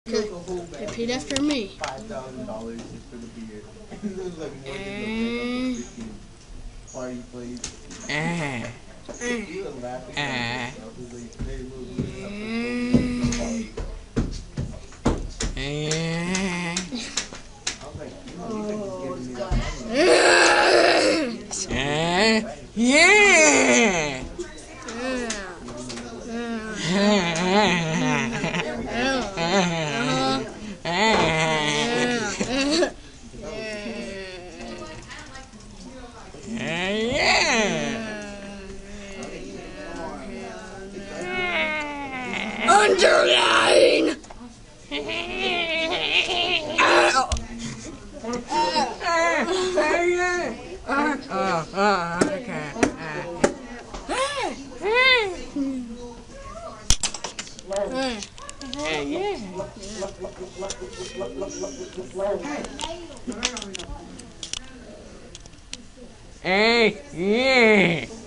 Okay, repeat after me. $5,000 just for the beer. It was like more than the party place. He was laughing at himself. He was like, hey, look, I was like, you know, you could just give me that money. Yeah. Underline! Hey, yeah.